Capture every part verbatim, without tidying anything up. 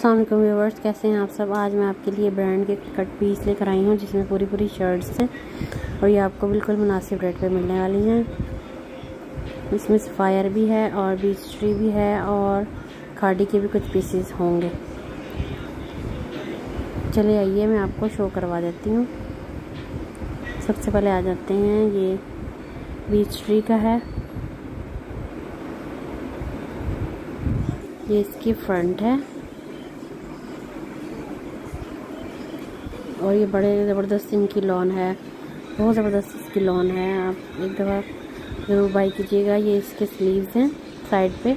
अस्सलाम वालेकुम व्यूअर्स, कैसे हैं आप सब। आज मैं आपके लिए ब्रांड के कट पीस लेकर आई हूँ जिसमें पूरी पूरी शर्ट्स हैं और ये आपको बिल्कुल मुनासिब रेट पे मिलने वाली हैं। इसमें सफ़ायर भी है और बीच ट्री भी है और खाड़ी के भी कुछ पीसेस होंगे। चले आइए मैं आपको शो करवा देती हूँ। सबसे पहले आ जाते हैं, ये बीच ट्री का है, ये इसकी फ्रंट है और ये बड़े ज़बरदस्त इनकी लॉन है, बहुत ज़बरदस्त इसकी लॉन है। आप एक दफ़ा ज़रूर बाई कीजिएगा। ये इसके स्लीव्स हैं साइड पे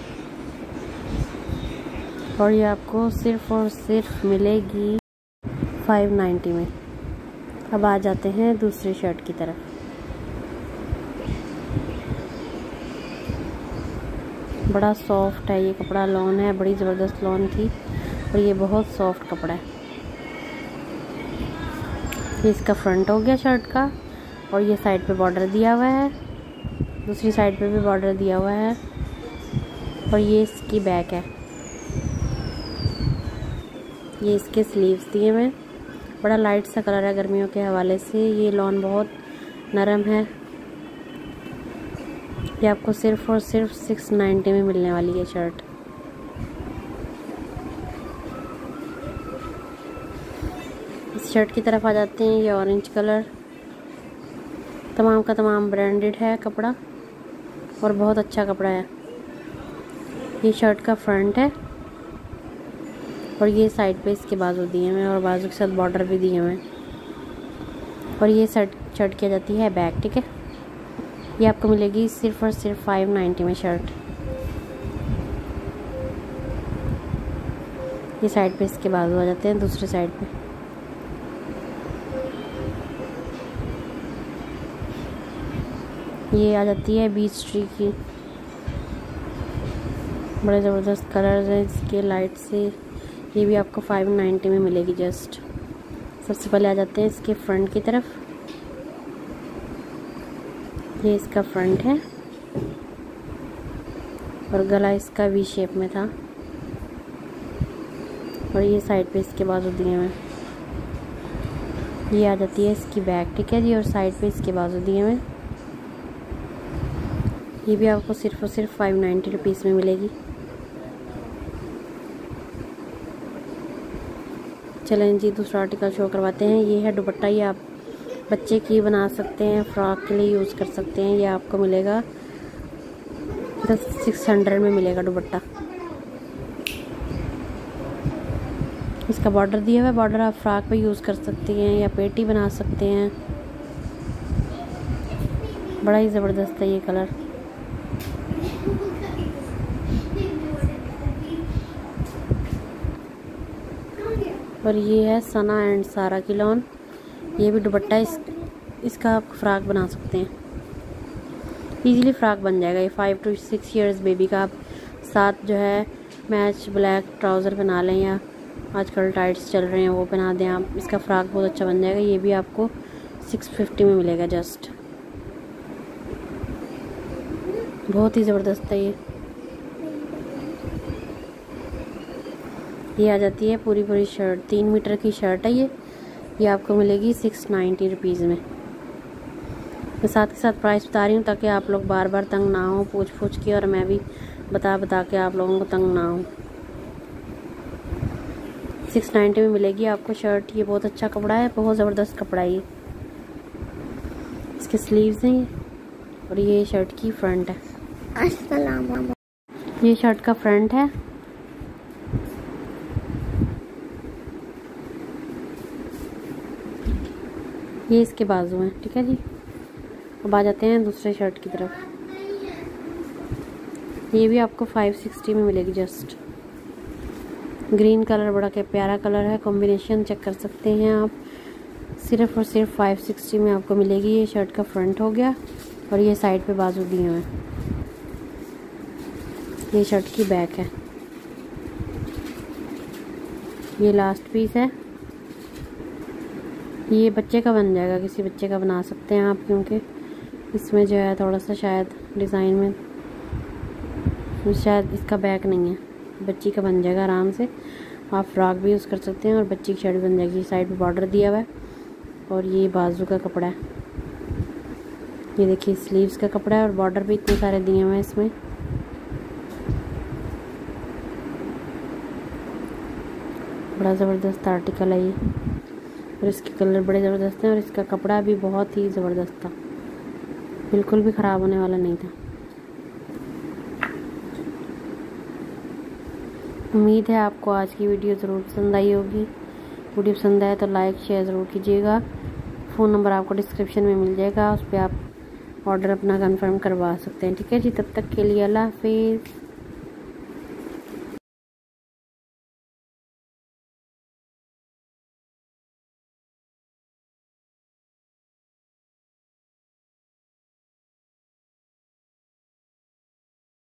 और ये आपको सिर्फ़ और सिर्फ मिलेगी फाइव नाइन्टी में। अब आ जाते हैं दूसरी शर्ट की तरफ। बड़ा सॉफ्ट है ये कपड़ा, लॉन है, बड़ी ज़बरदस्त लॉन थी और ये बहुत सॉफ्ट कपड़ा है। ये इसका फ्रंट हो गया शर्ट का और ये साइड पे बॉर्डर दिया हुआ है, दूसरी साइड पे भी बॉर्डर दिया हुआ है और ये इसकी बैक है। ये इसके स्लीव्स दिए हुए, बड़ा लाइट सा कलर है गर्मियों के हवाले से। ये लॉन बहुत नरम है। ये आपको सिर्फ और सिर्फ सिक्स नाइन्टी में मिलने वाली है शर्ट। इस शर्ट की तरफ आ जाते हैं। ये ऑरेंज कलर, तमाम का तमाम ब्रांडेड है कपड़ा और बहुत अच्छा कपड़ा है। ये शर्ट का फ्रंट है और ये साइड पे इसके बाजू दिए हुए हैं और बाजू के साथ बॉर्डर भी दिए हुए हैं और ये शर्ट शर्ट की जाती है बैक। ठीक है, ये आपको मिलेगी सिर्फ और सिर्फ फाइव नाइन्टी में शर्ट। ये साइड पे इसके बाजू आ जाते हैं, दूसरे साइड पे ये आ जाती है बीच ट्री की। बड़े ज़बरदस्त कलर्स हैं इसके लाइट से। ये भी आपको फाइव नाइन्टी में मिलेगी जस्ट। सबसे पहले आ जाते हैं इसके फ्रंट की तरफ। ये इसका फ्रंट है और गला इसका वी शेप में था और ये साइड पे इसके बाजू दिए हुए। ये आ जाती है इसकी बैक। ठीक है जी, और साइड पे इसके बाजू दिए हुए। ये भी आपको सिर्फ और सिर्फ फाइव नाइन्टी रुपीज़ में मिलेगी। चलें जी, दूसरा आर्टिकल शो करवाते हैं। ये है दुपट्टा। ये आप बच्चे की बना सकते हैं, फ्रॉक के लिए यूज़ कर सकते हैं। ये आपको मिलेगा दस सिक्स हंड्रेड में मिलेगा दुपट्टा। इसका बॉर्डर दिया हुआ है, बॉर्डर आप फ्रॉक पे यूज़ कर सकते हैं या पेटी बना सकते हैं। बड़ा ही ज़बरदस्त है ये कलर। और ये है सना एंड सारा की लॉन। ये भी दुपट्टा, इस इसका आप फ्रॉक बना सकते हैं, इजीली फ्रॉक बन जाएगा। ये five to six years baby का आप साथ जो है मैच ब्लैक ट्राउज़र बना लें या आजकल टाइट्स चल रहे हैं वो बना दें आप। इसका फ्रॉक बहुत अच्छा बन जाएगा। ये भी आपको सिक्स फिफ्टी में मिलेगा जस्ट। बहुत ही ज़बरदस्त है ये। ये आ जाती है पूरी पूरी शर्ट, तीन मीटर की शर्ट है ये। ये आपको मिलेगी सिक्स नाइन्टी रुपीज़ में। मैं साथ के साथ प्राइस बता रही हूँ ताकि आप लोग बार बार तंग ना हो पूछ पूछ के, और मैं भी बता बता के आप लोगों को तंग ना हो। सिक्स नाइन्टी में मिलेगी आपको शर्ट। ये बहुत अच्छा कपड़ा है, बहुत ज़बरदस्त कपड़ा है ये। इसके स्लीव्स हैं ये और ये शर्ट की फ्रंट है। अस्सलाम, ये शर्ट का फ्रंट है। ये इसके बाजू हैं। ठीक है जी, अब आ जाते हैं दूसरे शर्ट की तरफ। ये भी आपको फाइव सिक्सटी में मिलेगी जस्ट। ग्रीन कलर, बड़ा के प्यारा कलर है, कॉम्बिनेशन चेक कर सकते हैं आप। सिर्फ और सिर्फ फाइव सिक्सटी में आपको मिलेगी। ये शर्ट का फ्रंट हो गया और ये साइड पे बाजू दिए हुए हैं। ये शर्ट की बैक है। ये लास्ट पीस है। ये बच्चे का बन जाएगा, किसी बच्चे का बना सकते हैं आप, क्योंकि इसमें जो है थोड़ा सा शायद डिज़ाइन में शायद इसका बैक नहीं है, बच्ची का बन जाएगा आराम से। आप फ्रॉक भी यूज़ कर सकते हैं और बच्ची की शर्ट भी बन जाएगी। साइड पे बॉर्डर दिया हुआ है और ये बाजू का कपड़ा है। ये देखिए स्लीव्स का कपड़ा है और बॉर्डर भी इतने सारे दिए हुए हैं इसमें। बड़ा ज़बरदस्त आर्टिकल है ये और इसके कलर बड़े ज़बरदस्त हैं और इसका कपड़ा भी बहुत ही ज़बरदस्त था, बिल्कुल भी ख़राब होने वाला नहीं था। उम्मीद है आपको आज की वीडियो ज़रूर पसंद आई होगी। वीडियो पसंद आए तो लाइक शेयर ज़रूर कीजिएगा। फ़ोन नंबर आपको डिस्क्रिप्शन में मिल जाएगा, उस पर आप ऑर्डर अपना कंफर्म करवा सकते हैं। ठीक है जी, तब तक के लिए अल्लाह हाफिज़।